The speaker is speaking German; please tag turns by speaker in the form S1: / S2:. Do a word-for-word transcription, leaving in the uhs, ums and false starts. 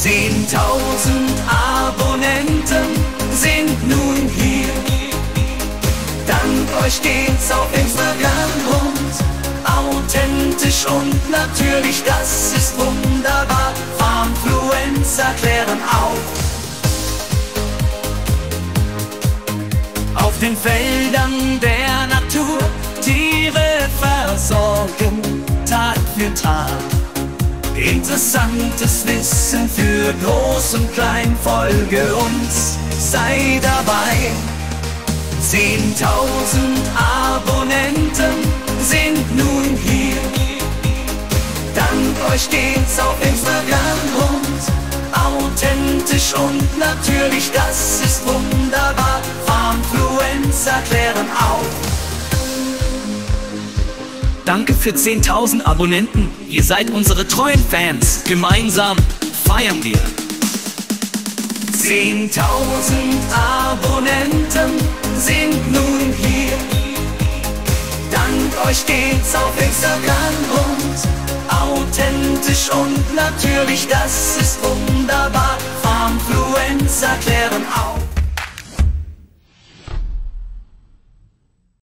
S1: zehntausend Abonnenten sind nun hier. Dank euch geht's auf Instagram rund, authentisch und natürlich, das ist wunderbar. Farmfluencer klären auf. Auf den Feldern der Natur Tiere versorgen, Tag für Tag. Interessantes Wissen für Groß und Klein, folge uns, sei dabei. zehntausend Abonnenten sind nun hier. Dank euch geht's auf Instagram rund, authentisch und natürlich, das ist wunderbar. Farmfluencer klären auf. Danke für zehntausend Abonnenten, ihr seid unsere treuen Fans. Gemeinsam feiern wir. zehntausend Abonnenten sind nun hier. Dank euch geht's auf Instagram rund, authentisch und natürlich, das ist wunderbar.